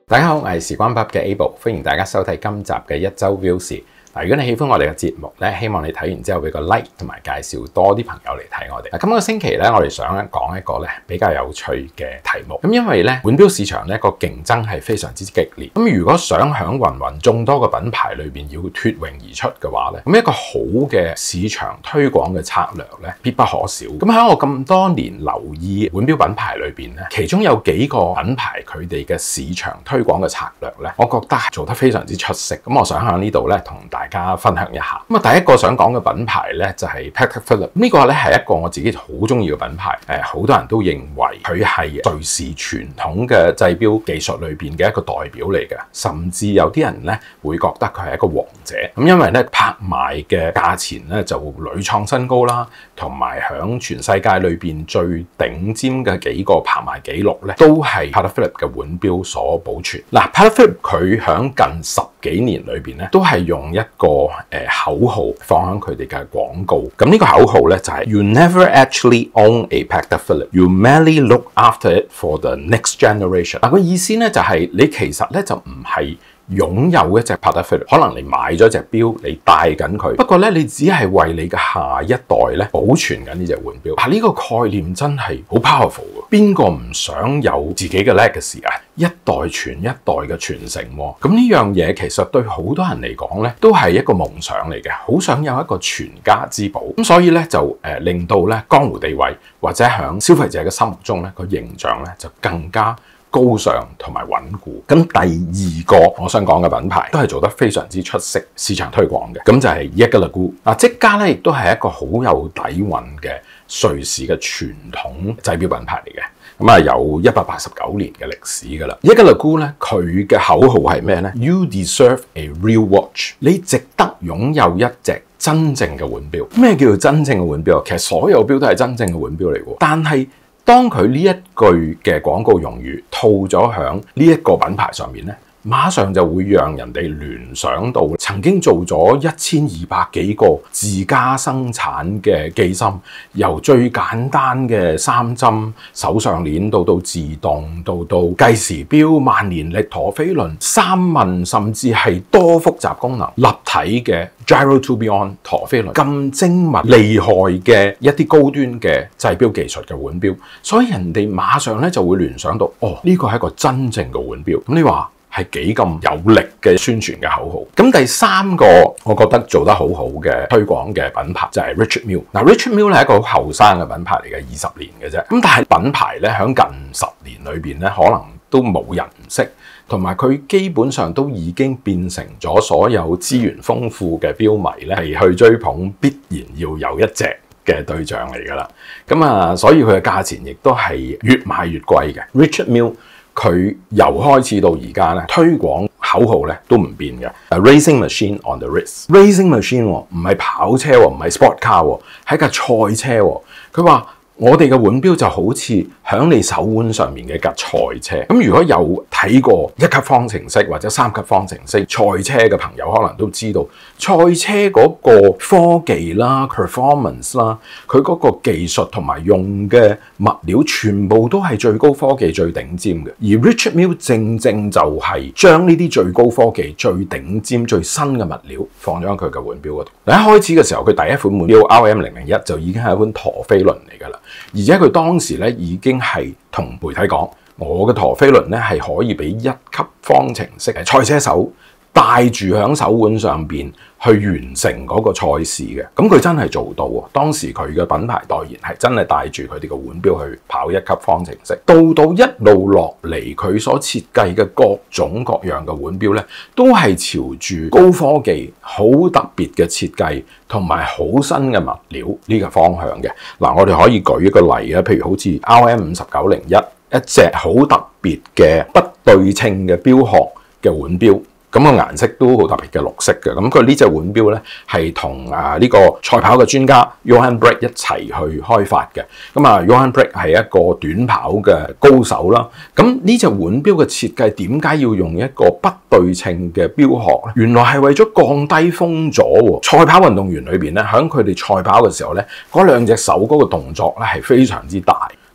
大家好，我係時光ปั๊嘅 Able， 歡迎大家收睇今集嘅一周表事。如果你喜歡我哋嘅節目咧，希望你睇完之後俾個 like 同埋介紹多啲朋友嚟睇我哋。今個星期咧，我哋想講一個咧比較有趣嘅題目。因為咧腕錶市場咧個競爭係非常之激烈。如果想響芸芸眾多嘅品牌裏邊要脫穎而出嘅話咧，咁一個好嘅市場推廣嘅策略咧必不可少。咁喺我咁多年留意腕錶品牌裏邊咧，其中有幾個品牌佢哋嘅市場推廣嘅策略咧，我覺得係做得非常之出色。咁我想喺呢度咧同大家分享一下。第一個想講嘅品牌咧就係 Patek Philippe。呢個咧係一個我自己好中意嘅品牌。好多人都認為佢係瑞士傳統嘅製錶技術裏邊嘅一個代表嚟嘅，甚至有啲人咧會覺得佢係一個王者。因為咧拍賣嘅價錢咧就屢創新高啦，同埋響全世界裏邊最頂尖嘅幾個拍賣紀錄咧都係 Patek Philippe 嘅腕錶所保存。Patek Philippe 佢響近10幾年裏邊咧都係用一個口號放喺佢哋嘅廣告。咁呢個口號咧就係 You never actually own a Patek Philippe, you merely look after it for the next generation。個意思咧就係你其實咧就唔係擁有一隻 Patek Philippe， 可能你買咗隻錶，你戴緊佢，不過咧你只係為你嘅下一代咧保存緊呢隻腕錶。呢個概念真係好 powerful 嘅，邊個唔想有自己嘅 legacy 啊？一代傳一代嘅傳承喎。咁呢樣嘢其實對好多人嚟講咧都係一個夢想嚟嘅，好想有一個傳家之寶。咁所以咧就令到咧江湖地位或者響消費者嘅心目中咧個形象咧就更加高尚同埋穩固。咁第二個我想講嘅品牌都係做得非常之出色市場推廣嘅，咁就係一加勒姑。積家咧亦都係一個好有底蘊嘅瑞士嘅傳統製錶品牌嚟嘅。有189年嘅歷史噶啦。一加勒姑咧，佢嘅口號係咩咧 ？You deserve a real watch。你值得擁有一隻真正嘅腕錶。咩叫做真正嘅腕錶？其實所有錶都係真正嘅腕錶嚟嘅。但係當佢呢一句嘅廣告用語套咗響呢一個品牌上面咧，馬上就會讓人哋聯想到曾經做咗1200幾個自家生產嘅機芯，由最簡單嘅3針手上鏈到自動，到計時錶、萬年曆、陀飛輪、3問甚至係多複雜功能、立體嘅 Gyro Tourbillon 陀飛輪，咁精密厲害嘅一啲高端嘅製錶技術嘅腕錶，所以人哋馬上咧就會聯想到，呢個係一個真正嘅腕錶。咁你話係幾咁有力嘅宣傳嘅口號。咁第三個我覺得做得好好嘅推廣嘅品牌就係 Richard Mille。Richard Mille 係一個好後生嘅品牌嚟嘅，20年嘅啫。咁但係品牌咧響近10年裏邊咧，可能都冇人唔識，同埋佢基本上都已經變成咗所有資源豐富嘅錶迷咧係去追捧必然要有一隻嘅對象嚟噶啦。所以佢嘅價錢亦都係越賣越貴嘅。Richard Mille佢由開始到而家咧，推廣口號咧都唔變嘅。Racing machine on the wrist，racing machine 唔係跑車喎，唔係 sport car 喎，係架賽車喎。佢話我哋嘅腕錶就好似響你手腕上面嘅架賽車。咁如果有睇過1級方程式或者3級方程式賽車嘅朋友，可能都知道賽車嗰個科技啦、performance 啦，佢嗰個技術同埋用嘅物料全部都係最高科技、最頂尖嘅。而 Richard Mille 正正就係將呢啲最高科技、最頂尖、最新嘅物料放咗喺佢嘅腕錶嗰度。一開始嘅時候，佢第一款腕錶 RM001 就已經係一款陀飛輪嚟㗎啦。而且佢當時咧已經係同媒體講，我嘅陀飛輪咧係可以俾1級方程式嘅賽車手帶住響手腕上邊去完成嗰個賽事嘅。咁佢真係做到喎。當時佢嘅品牌代言係真係帶住佢哋嘅腕錶去跑1級方程式。到一路落嚟，佢所設計嘅各種各樣嘅腕錶咧，都係朝住高科技、好特別嘅設計同埋好新嘅物料呢個方向嘅。我哋可以舉一個例啊，譬如好似 RM5901，一隻好特別嘅不對稱嘅錶殼嘅腕錶。咁個顏色都好特別嘅綠色嘅。咁佢呢隻腕錶咧係同呢個賽跑嘅專家 Johan Breck 一齊去開發嘅。Johan Breck 係一個短跑嘅高手啦。咁呢隻腕錶嘅設計點解要用一個不對稱嘅錶殼咧？原來係為咗降低風阻喎。賽跑運動員裏邊咧，喺佢哋賽跑嘅時候咧，嗰兩隻手嗰個動作咧係非常之大。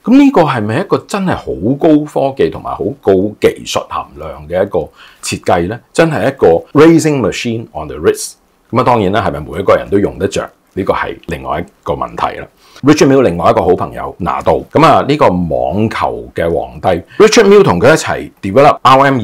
咁呢個係咪一個真係好高科技同埋好高技術含量嘅一個設計呢？真係一個 racing machine on the wrist。咁啊，當然啦，係咪每一個人都用得着？呢個係另外一個問題啦。Richard Mille 另外一個好朋友拿度，咁啊呢個網球嘅皇帝 Richard Mille 同佢一齊 develop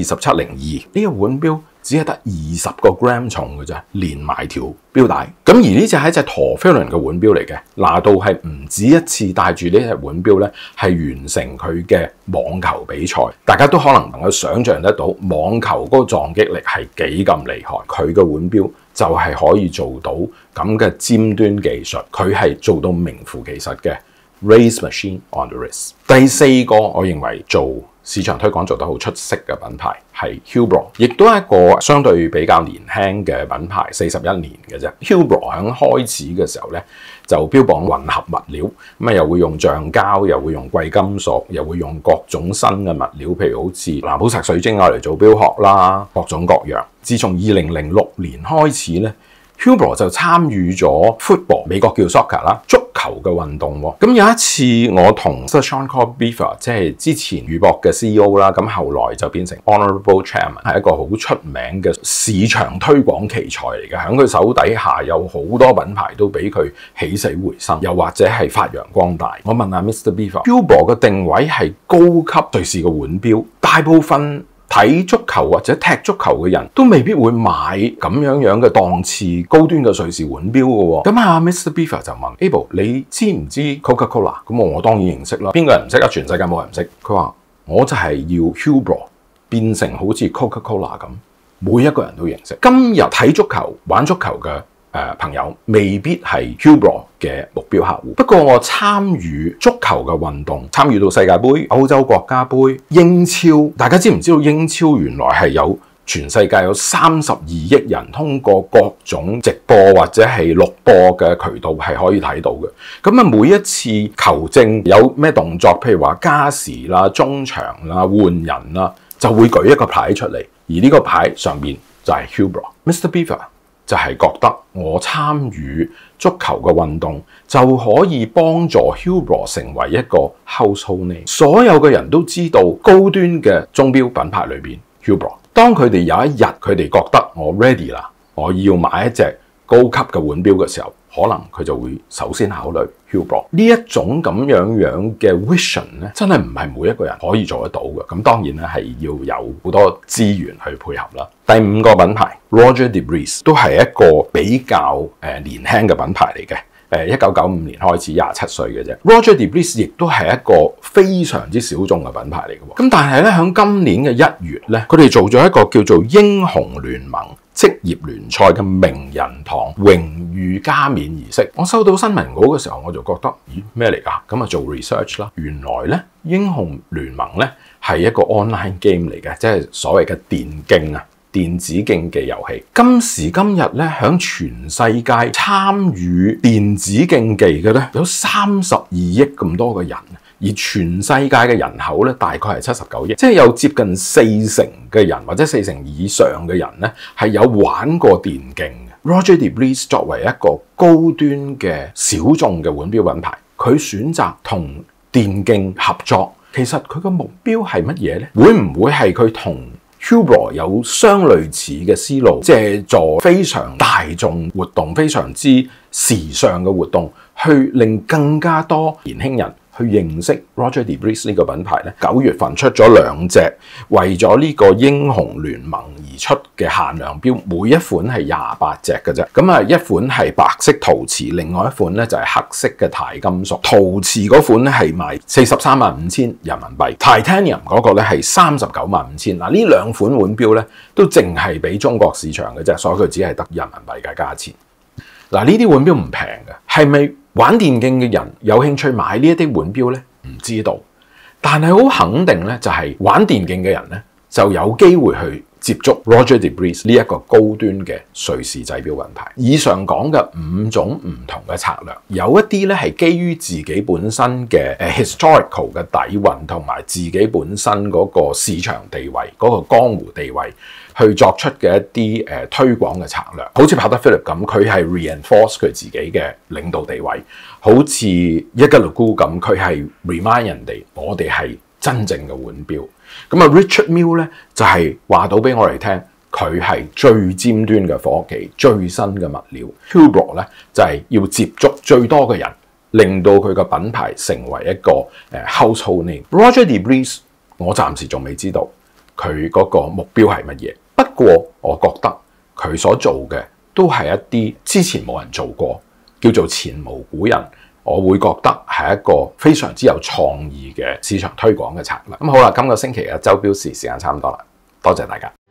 RM2702呢個腕錶，只係得20個 gram 重嘅啫，連埋條錶帶。咁而呢隻係一隻陀飛輪嘅腕錶嚟嘅，拿度係唔止一次帶住呢隻腕錶咧，係完成佢嘅網球比賽。大家都可能夠想像得到網球嗰個撞擊力係幾咁厲害，佢嘅腕錶就係可以做到咁嘅尖端技術，佢係做到名副其實嘅 race machine on the wrist。第四個我認為做市場推廣做得好出色嘅品牌係 Hublot， 亦都係一個相對比較年輕嘅品牌，41年嘅啫。Hublot 喺開始嘅時候咧，就標榜混合物料，咁啊又會用橡膠，又會用貴金屬，又會用各種新嘅物料，譬如好似藍寶石水晶嚟做錶殼啦，各種各樣。自從2006年開始咧，Hublot 就參與咗 football， 美國叫 soccer 啦，足球嘅運動喎。咁有一次我同 Sir Sean Corbeefer， 即係之前宇博嘅 CEO 啦，咁後來就變成 Honorable Chairman， 係一個好出名嘅市場推廣奇才嚟嘅。喺佢手底下有好多品牌都俾佢起死回生，又或者係發揚光大。我問下 Mr. Beaver，Hublot 嘅定位係高級瑞士嘅腕錶，大部分睇足球或者踢足球嘅人都未必會買咁樣嘅檔次高端嘅瑞士腕錶嘅喎。咁啊 Mr. Beaver 就問 Abel， 你知唔知 Coca-Cola？ 咁我當然認識啦，邊個人唔識啊？全世界冇人唔識。佢話我就係要 Hublot 變成好似 Coca-Cola 咁，每一個人都認識。今日睇足球玩足球嘅朋友未必係 Hublot 嘅目標客戶，不過我參與足球嘅運動，參與到世界盃、歐洲國家盃、英超，大家知唔知道英超原來係有全世界有32億人通過各種直播或者係錄播嘅渠道係可以睇到嘅。咁啊，每一次球證有咩動作，譬如話加時啦、中場啦、換人啦，就會舉一個牌出嚟，而呢個牌上面就係 Hublot。Mr. Beaver 就係覺得我參與足球嘅運動就可以幫助 Hublot 成為一個 household name， 所有嘅人都知道高端嘅鐘錶品牌裏邊 Hublot。當佢哋有一日佢哋覺得我 ready 啦，我要買一隻高級嘅腕錶嘅時候，可能佢就會首先考慮 Hublot。呢一種咁樣嘅 vision 咧，真係唔係每一個人可以做得到嘅。咁當然咧係要有好多資源去配合啦。第五個品牌 Roger de Vries 都係一個比較年輕嘅品牌嚟嘅。1995年開始27歲嘅啫。Roger de Vries 亦都係一個非常之小眾嘅品牌嚟嘅。咁但係咧喺今年嘅1月咧，佢哋做咗一個叫做英雄聯盟職業聯賽嘅名人堂榮譽加冕儀式。我收到新聞稿嘅時候，我就覺得咦咩嚟㗎？咁啊做 research 啦，原來咧英雄聯盟咧係一個 online game 嚟嘅，即係所謂嘅電競啊。電子競技遊戲，今時今日咧，響全世界參與電子競技嘅咧有32億咁多嘅人，而全世界嘅人口咧大概係79億，即係有接近40%嘅人或者40%以上嘅人咧係有玩過電競嘅。Roger de Vries 作為一個高端嘅小眾嘅腕錶品牌，佢選擇同電競合作，其實佢個目標係乜嘢咧？會唔會係佢同Hublot 有相類似嘅思路，借助非常大眾活動、非常之時尚嘅活動，去令更加多年輕人去認識 Roger de Vries 呢個品牌咧？9月份出咗2隻，為咗呢個英雄聯盟而出嘅限量錶，每一款係28隻嘅啫。咁啊，一款係白色陶瓷，另外一款咧就係黑色嘅鈦金屬。陶瓷嗰款咧係賣435000人民幣 ，Titanium 嗰個咧係395000。嗱，呢兩款腕錶咧都淨係俾中國市場嘅啫，所以佢只係得人民幣嘅價錢。嗱，呢啲腕錶唔平嘅，係咪玩電競嘅人有興趣買呢一啲腕錶咧？唔知道，但係好肯定咧，就係玩電競嘅人咧就有機會去接觸 Roger de Vries 呢一個高端嘅瑞士製錶品牌。以上講嘅5種唔同嘅策略，有一啲咧係基於自己本身嘅historical 嘅底蘊，同埋自己本身嗰個市場地位、嗰個江湖地位去作出嘅一啲推廣嘅策略。好似帕德菲力咁，佢係 reinforce 佢自己嘅領導地位；好似一吉勒姑咁，佢係 remind 人哋我哋係真正嘅腕錶。咁啊 Richard Mille 咧就係話到俾我哋聽，佢係最尖端嘅科技、最新嘅物料。Hublot 咧就係要接觸最多嘅人，令到佢個品牌成為一個household name。Roger de Vries 我暫時仲未知道佢嗰個目標係乜嘢，不過我覺得佢所做嘅都係一啲之前冇人做過，叫做前無古人。我會覺得係一個非常之有創意嘅市場推廣嘅策略。咁好啦，今個星期嘅周錶時間差唔多啦，多謝大家。